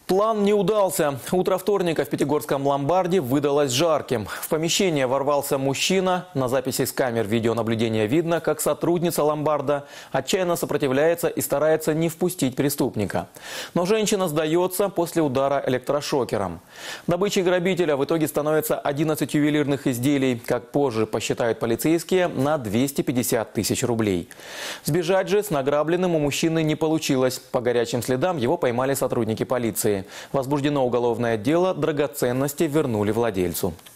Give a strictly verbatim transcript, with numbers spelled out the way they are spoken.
План не удался. Утро вторника в пятигорском ломбарде выдалось жарким. В помещение ворвался мужчина. На записи с камер видеонаблюдения видно, как сотрудница ломбарда отчаянно сопротивляется и старается не впустить преступника. Но женщина сдается после удара электрошокером. Добычей грабителя в итоге становится одиннадцать ювелирных изделий, как позже посчитают полицейские, на двести пятьдесят тысяч рублей. Сбежать же с награбленным у мужчины не получилось. По горячим следам его поймали сотрудники полиции. Возбуждено уголовное дело, драгоценности вернули владельцу.